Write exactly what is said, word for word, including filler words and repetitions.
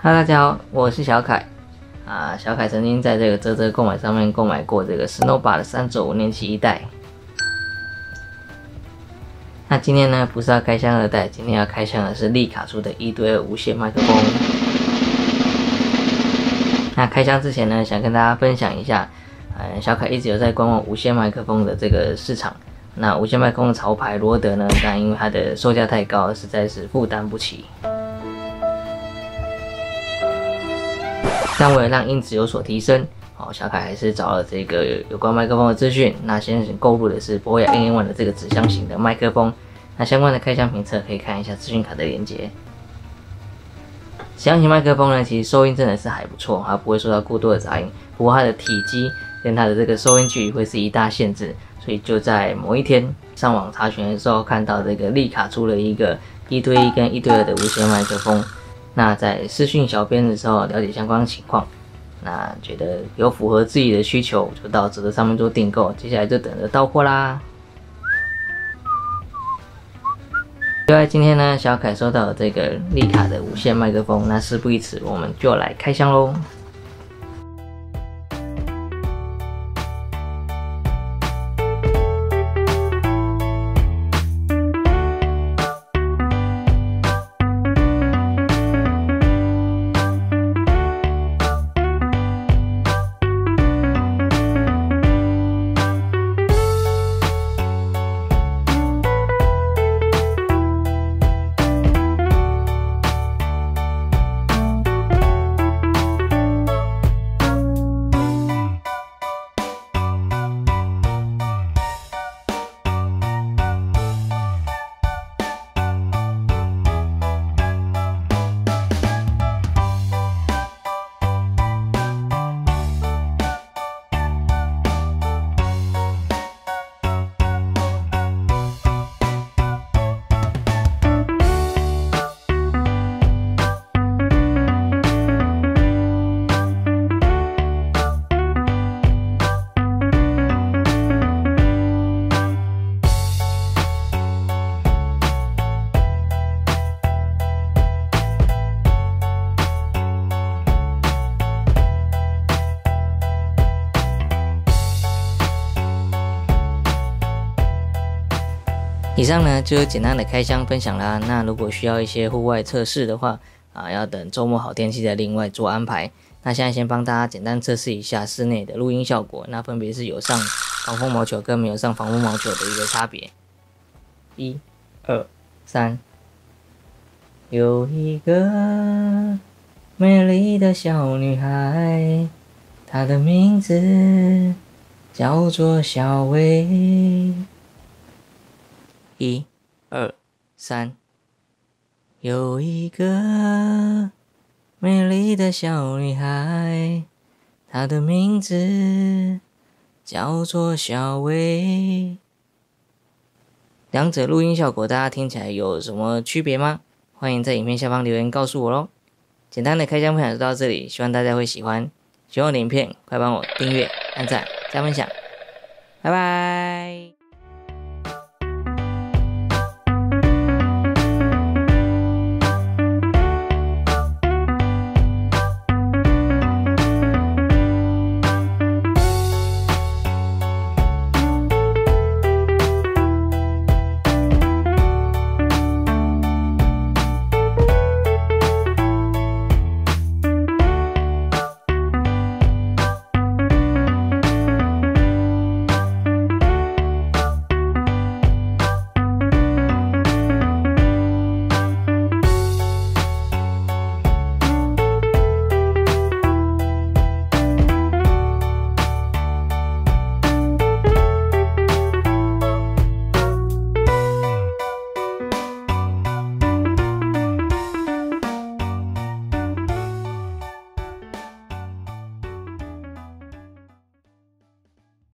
哈喽，大家好，我是小凯啊。小凯曾经在这个啧啧购买上面购买过这个 Snowbar 的三轴五念器一代。那今天呢，不是要开箱二代，今天要开箱的是利卡出的一对二无线麦克风。那开箱之前呢，想跟大家分享一下，呃，小凯一直有在观望无线麦克风的这个市场。那无线麦克风的潮牌罗德呢，但因为它的售价太高，实在是负担不起。但为了让音质有所提升，好，小凯还是找了这个有关麦克风的资讯。那先购入的是博雅 N N 一 的这个指向型的麦克风。那相关的开箱评测可以看一下资讯卡的连接。指向型麦克风呢，其实收音真的是还不错，它不会受到过多的杂音。不过它的体积跟它的这个收音距离会是一大限制，所以就在某一天上网查询的时候，看到这个利卡出了一个一对一跟一对二的无线麦克风。那在私讯小编的时候了解相关情况，那觉得有符合自己的需求，就到嘖嘖上面做订购，接下来就等着到货啦。就在今天呢，小凯收到了这个利卡的无线麦克风，那事不宜迟，我们就来开箱喽。以上呢就是简单的开箱分享啦。那如果需要一些户外测试的话，啊，要等周末好天气再另外做安排。那现在先帮大家简单测试一下室内的录音效果，那分别是有上防风毛球跟没有上防风毛球的一个差别。一、二、三。有一个美丽的小女孩，她的名字叫做小薇。一、二、三，有一个美丽的小女孩，她的名字叫做小薇。两者录音效果，大家听起来有什么区别吗？欢迎在影片下方留言告诉我咯。简单的开箱分享就到这里，希望大家会喜欢。喜欢我的影片，快帮我订阅、按赞、加分享。